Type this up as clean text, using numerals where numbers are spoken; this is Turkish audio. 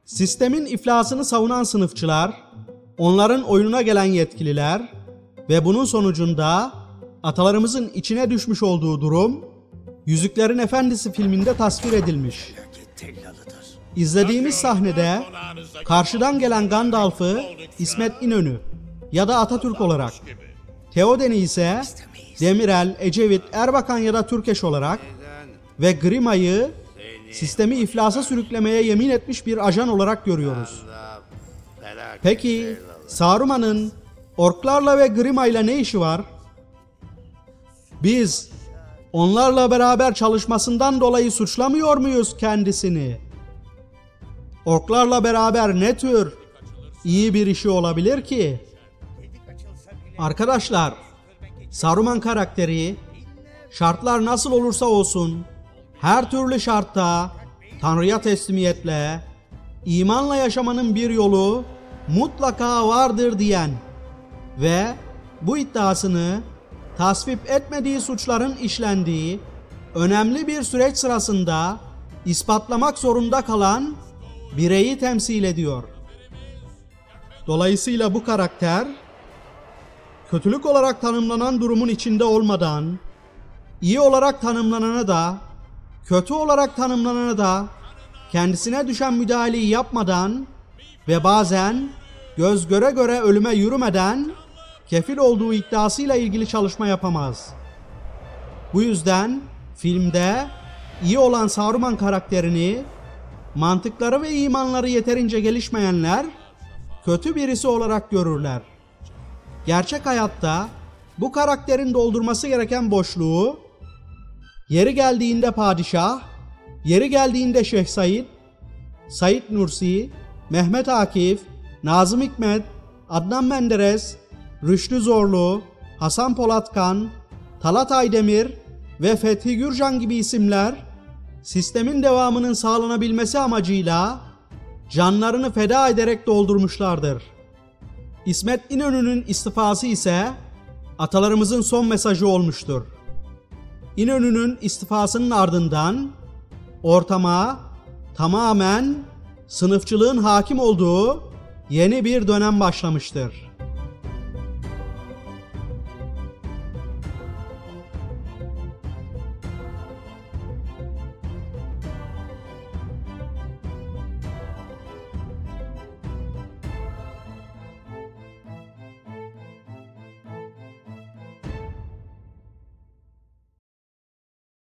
Sistemin iflasını savunan sınıfçılar, onların oyununa gelen yetkililer ve bunun sonucunda atalarımızın içine düşmüş olduğu durum, Yüzüklerin Efendisi filminde tasvir edilmiş. İzlediğimiz sahnede karşıdan gelen Gandalf'ı İsmet İnönü ya da Atatürk olarak, Theoden'i ise Demirel, Ecevit, Erbakan ya da Türkeş olarak ve Grima'yı sistemi iflasa sürüklemeye yemin etmiş bir ajan olarak görüyoruz. Peki Saruman'ın orklarla ve Grima'yla ne işi var? Biz onlarla beraber çalışmasından dolayı suçlamıyor muyuz kendisini? Orklarla beraber ne tür iyi bir işi olabilir ki? Arkadaşlar, Saruman karakteri şartlar nasıl olursa olsun her türlü şartta Tanrı'ya teslimiyetle, imanla yaşamanın bir yolu mutlaka vardır diyen ve bu iddiasını tasvip etmediği suçların işlendiği önemli bir süreç sırasında ispatlamak zorunda kalan bireyi temsil ediyor. Dolayısıyla bu karakter kötülük olarak tanımlanan durumun içinde olmadan, iyi olarak tanımlanana da, kötü olarak tanımlanana da kendisine düşen müdahaleyi yapmadan ve bazen göz göre göre ölüme yürümeden kefil olduğu iddiasıyla ilgili çalışma yapamaz. Bu yüzden filmde iyi olan Saruman karakterini mantıkları ve imanları yeterince gelişmeyenler kötü birisi olarak görürler. Gerçek hayatta bu karakterin doldurması gereken boşluğu yeri geldiğinde padişah, yeri geldiğinde Şeyh Said, Said Nursi, Mehmet Akif, Nazım Hikmet, Adnan Menderes, Rüştü Zorlu, Hasan Polatkan, Talat Aydemir ve Fethi Gürcan gibi isimler sistemin devamının sağlanabilmesi amacıyla canlarını feda ederek doldurmuşlardır. İsmet İnönü'nün istifası ise atalarımızın son mesajı olmuştur. İnönü'nün istifasının ardından ortama tamamen sınıfçılığın hakim olduğu yeni bir dönem başlamıştır.